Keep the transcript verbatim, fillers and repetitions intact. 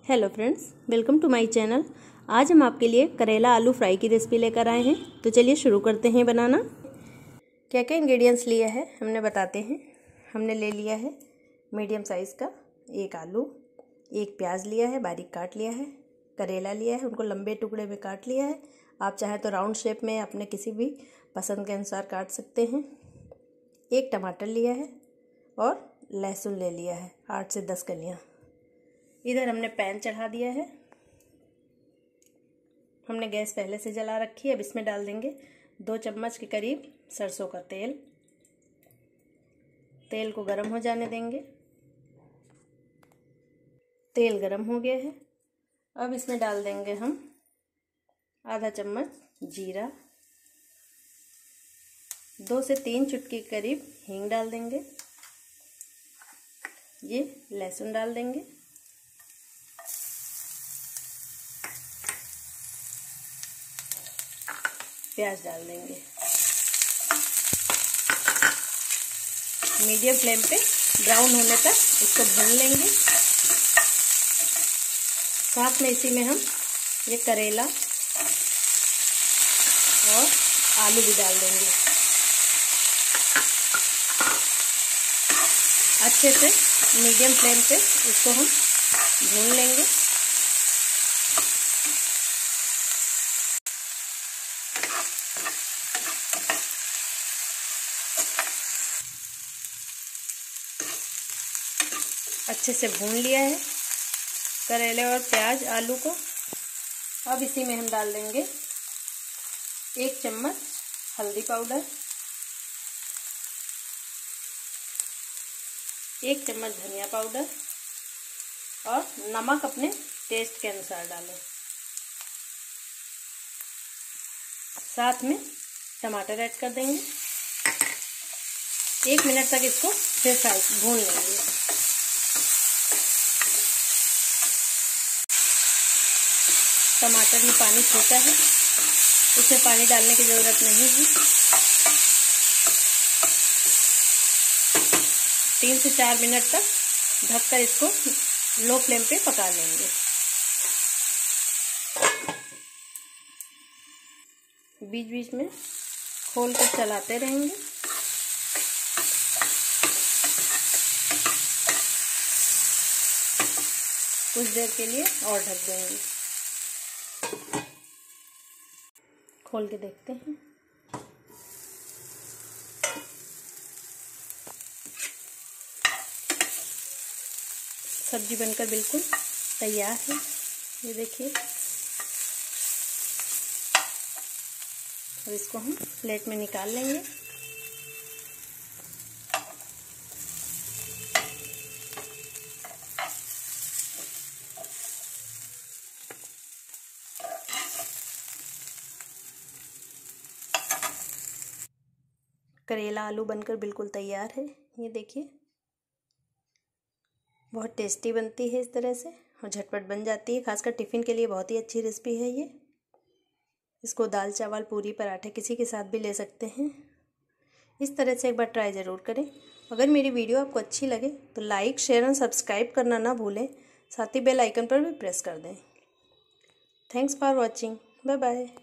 Hello friends, welcome to my channel. आज हम आपके लिए करेला आलू फ्राई की रेसिपी लेकर आए हैं। तो चलिए शुरू करते हैं बनाना। क्या क्या इंग्रेडिएंट्स लिए हैं हमने बताते हैं। हमने ले लिया है मीडियम साइज़ का एक आलू, एक प्याज लिया है बारीक काट लिया है, करेला लिया है उनको लंबे टुकड़े में काट लिया है। आप चाहें तो राउंड शेप में अपने किसी भी पसंद के अनुसार काट सकते हैं। एक टमाटर लिया है और लहसुन ले लिया है आठ से दस कलियाँ। इधर हमने पैन चढ़ा दिया है। हमने गैस पहले से जला रखी है। अब इसमें डाल देंगे दो चम्मच के करीब सरसों का तेल। तेल को गरम हो जाने देंगे। तेल गरम हो गया है। अब इसमें डाल देंगे हम आधा चम्मच जीरा, दो से तीन चुटकी के करीब हींग डाल देंगे। ये लहसुन डाल देंगे। प्याज डाल देंगे। मीडियम फ्लेम पे ब्राउन होने तक इसको भून लेंगे। साथ में इसी में हम ये करेला और आलू भी डाल देंगे। अच्छे से मीडियम फ्लेम पे इसको हम भून लेंगे। अच्छे से भून लिया है करेले और प्याज आलू को। अब इसी में हम डाल देंगे एक चम्मच हल्दी पाउडर, एक चम्मच धनिया पाउडर और नमक अपने टेस्ट के अनुसार डालें। साथ में टमाटर ऐड कर देंगे। एक मिनट तक इसको फिर फ्राई भून लेंगे। टमाटर में पानी छोटा है, इसमें पानी डालने की ज़रूरत नहीं है। तीन से चार मिनट तक ढककर इसको लो फ्लेम पे पका लेंगे। बीच बीच में खोल कर चलाते रहेंगे। कुछ देर के लिए और ढक देंगे। खोल के देखते हैं। सब्जी बनकर बिल्कुल तैयार है। ये देखिए। अब इसको हम प्लेट में निकाल लेंगे। करेला आलू बनकर बिल्कुल तैयार है। ये देखिए, बहुत टेस्टी बनती है इस तरह से और झटपट बन जाती है। खासकर टिफ़िन के लिए बहुत ही अच्छी रेसिपी है ये। इसको दाल चावल पूरी पराठे किसी के साथ भी ले सकते हैं। इस तरह से एक बार ट्राई ज़रूर करें। अगर मेरी वीडियो आपको अच्छी लगे तो लाइक शेयर और सब्सक्राइब करना ना भूलें। साथ ही बेल आइकन पर भी प्रेस कर दें। Thanks for watching. Bye bye.